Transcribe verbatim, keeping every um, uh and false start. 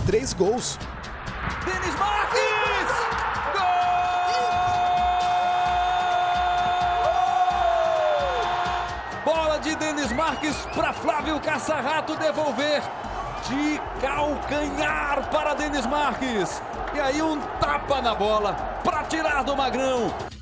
três gols. Denis Marques! Gol! Bola de Denis Marques para Flávio Caçarrato devolver. De calcanhar para Denis Marques. E aí um tapa na bola para tirar do Magrão.